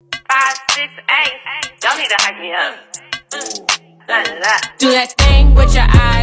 5, 6, 8. Y'all need to hype me up. Do that thing with your eyes.